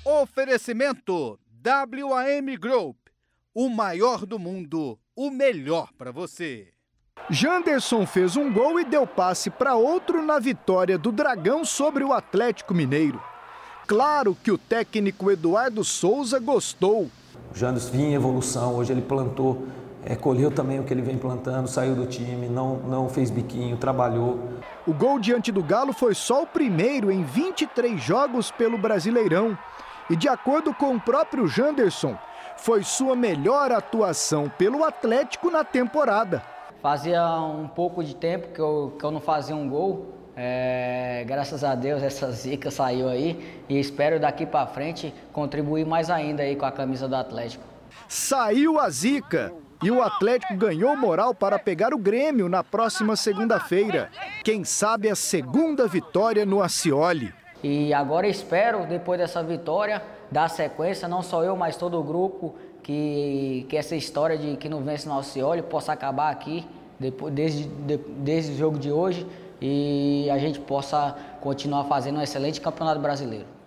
Oferecimento WAM Group, o maior do mundo, o melhor para você. Janderson fez um gol e deu passe para outro na vitória do Dragão sobre o Atlético Mineiro. Claro que o técnico Eduardo Souza gostou. O Janderson vinha em evolução, hoje ele plantou, colheu também o que ele vem plantando, saiu do time, não fez biquinho, trabalhou. O gol diante do Galo foi só o primeiro em 23 jogos pelo Brasileirão. E de acordo com o próprio Janderson, foi sua melhor atuação pelo Atlético na temporada. Fazia um pouco de tempo que eu não fazia um gol. Graças a Deus essa zica saiu aí e espero daqui para frente contribuir mais ainda aí com a camisa do Atlético. Saiu a zica e o Atlético ganhou moral para pegar o Grêmio na próxima segunda-feira. Quem sabe a segunda vitória no Accioli. E agora espero, depois dessa vitória, dar sequência, não só eu, mas todo o grupo, que essa história de que não vence no Accioli possa acabar aqui, desde o jogo de hoje, e a gente possa continuar fazendo um excelente campeonato brasileiro.